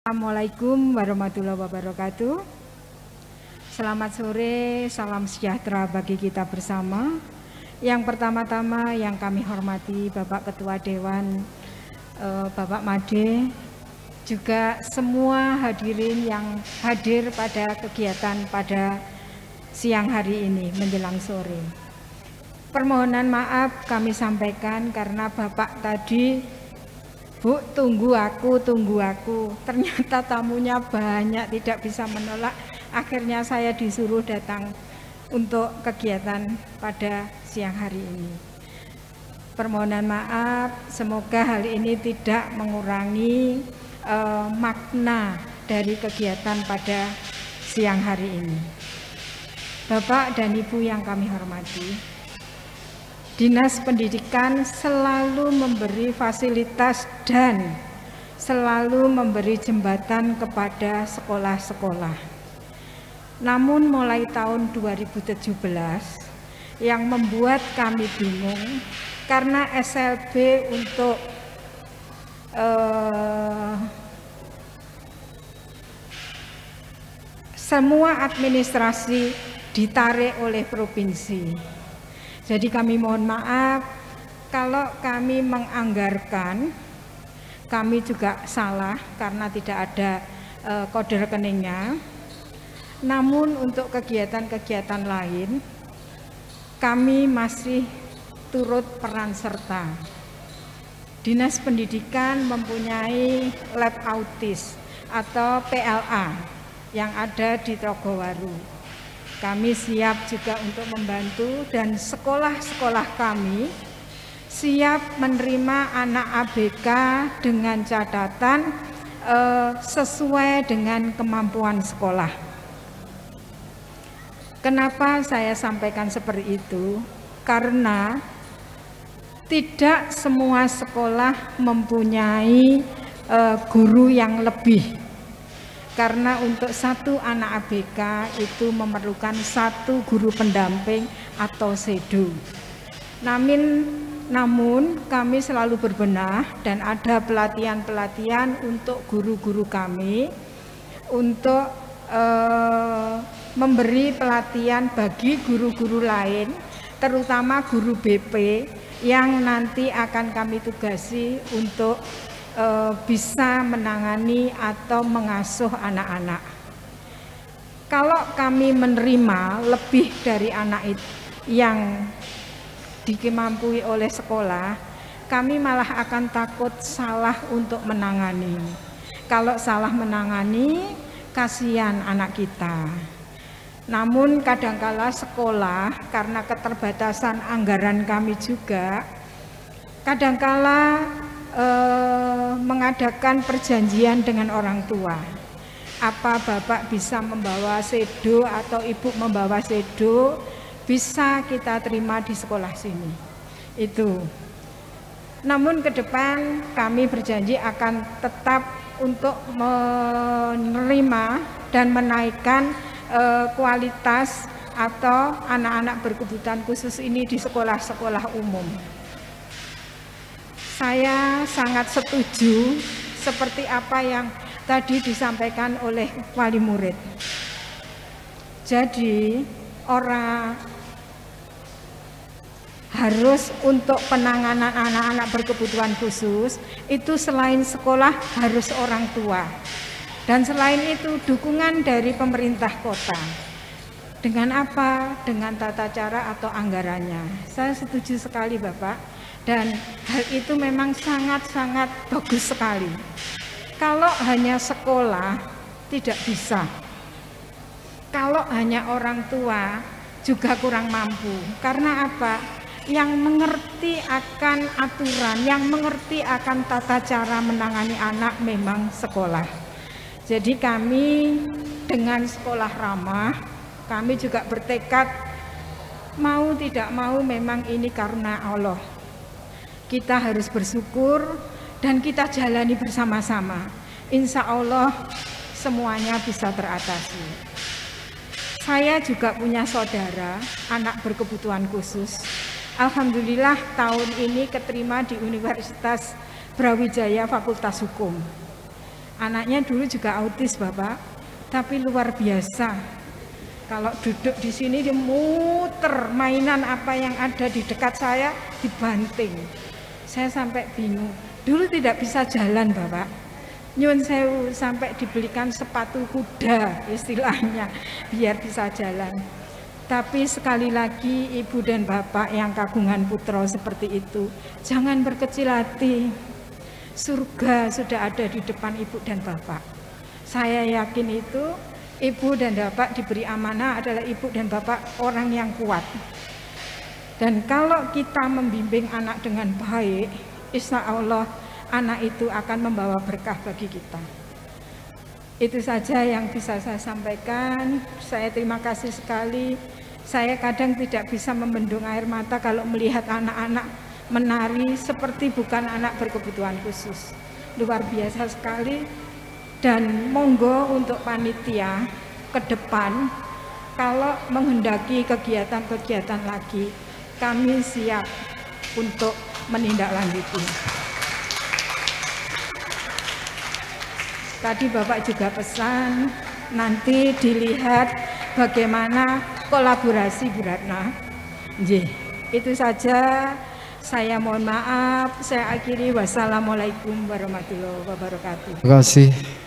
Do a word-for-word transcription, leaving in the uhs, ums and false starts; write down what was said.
Assalamualaikum warahmatullahi wabarakatuh. Selamat sore, salam sejahtera bagi kita bersama. Yang pertama-tama yang kami hormati Bapak Ketua Dewan, eh, Bapak Made, juga semua hadirin yang hadir pada kegiatan pada siang hari ini menjelang sore. Permohonan maaf kami sampaikan karena Bapak tadi, Bu, tunggu aku, tunggu aku. Ternyata tamunya banyak, tidak bisa menolak. Akhirnya saya disuruh datang untuk kegiatan pada siang hari ini. Permohonan maaf, semoga hal ini tidak mengurangi eh, makna dari kegiatan pada siang hari ini. Bapak dan Ibu yang kami hormati, Dinas Pendidikan selalu memberi fasilitas dan selalu memberi jembatan kepada sekolah-sekolah. Namun mulai tahun dua ribu tujuh belas yang membuat kami bingung karena S L B untuk eh, semua administrasi ditarik oleh provinsi. Jadi kami mohon maaf kalau kami menganggarkan, kami juga salah karena tidak ada e, kode rekeningnya. Namun untuk kegiatan-kegiatan lain, kami masih turut peran serta. Dinas Pendidikan mempunyai lab autis atau P L A yang ada di Trogowaru. Kami siap juga untuk membantu dan sekolah-sekolah kami siap menerima anak A B K dengan catatan eh, sesuai dengan kemampuan sekolah. Kenapa saya sampaikan seperti itu? Karena tidak semua sekolah mempunyai eh, guru yang lebih. Karena untuk satu anak A B K itu memerlukan satu guru pendamping atau sedo. Namun, namun kami selalu berbenah dan ada pelatihan-pelatihan untuk guru-guru kami untuk eh, memberi pelatihan bagi guru-guru lain, terutama guru B P yang nanti akan kami tugasi untuk E, bisa menangani atau mengasuh anak-anak. Kalau kami menerima lebih dari anak itu yang dikemampui oleh sekolah, kami malah akan takut salah untuk menangani. Kalau salah menangani, kasihan anak kita. Namun kadangkala sekolah karena keterbatasan anggaran kami juga, kadangkala Eh, mengadakan perjanjian dengan orang tua. Apa Bapak bisa membawa sedo atau Ibu membawa sedo, bisa kita terima di sekolah sini. Itu. Namun ke depan kami berjanji akan tetap untuk menerima dan menaikkan eh, kualitas atau anak-anak berkebutuhan khusus ini di sekolah-sekolah umum. Saya sangat setuju seperti apa yang tadi disampaikan oleh wali murid. Jadi orang harus untuk penanganan anak-anak berkebutuhan khusus itu selain sekolah harus orang tua. Dan selain itu dukungan dari pemerintah kota. Dengan apa? Dengan tata cara atau anggarannya. Saya setuju sekali Bapak. Dan hal itu memang sangat-sangat bagus sekali. Kalau hanya sekolah tidak bisa. Kalau hanya orang tua juga kurang mampu. Karena apa? Yang mengerti akan aturan, yang mengerti akan tata cara menangani anak memang sekolah. Jadi kami dengan sekolah ramah, kami juga bertekad mau tidak mau memang ini karena Allah. Kita harus bersyukur dan kita jalani bersama-sama. Insya Allah semuanya bisa teratasi. Saya juga punya saudara, anak berkebutuhan khusus. Alhamdulillah tahun ini keterima di Universitas Brawijaya Fakultas Hukum. Anaknya dulu juga autis Bapak, tapi luar biasa. Kalau duduk di sini dia muter, mainan apa yang ada di dekat saya dibanting. Saya sampai bingung. Dulu tidak bisa jalan Bapak. Nyun sewu sampai dibelikan sepatu kuda istilahnya biar bisa jalan. Tapi sekali lagi ibu dan bapak yang kagungan putra seperti itu, jangan berkecil hati. Surga sudah ada di depan ibu dan bapak. Saya yakin itu ibu dan bapak diberi amanah adalah ibu dan bapak orang yang kuat. Dan kalau kita membimbing anak dengan baik, insya Allah anak itu akan membawa berkah bagi kita. Itu saja yang bisa saya sampaikan. Saya terima kasih sekali. Saya kadang tidak bisa membendung air mata kalau melihat anak-anak menari seperti bukan anak berkebutuhan khusus. Luar biasa sekali. Dan monggo untuk panitia ke depan, kalau menghendaki kegiatan-kegiatan lagi, kami siap untuk menindaklanjuti. Tadi Bapak juga pesan, nanti dilihat bagaimana kolaborasi Bu Ratna. Nggih, itu saja. Saya mohon maaf, saya akhiri. Wassalamualaikum warahmatullahi wabarakatuh. Terima kasih.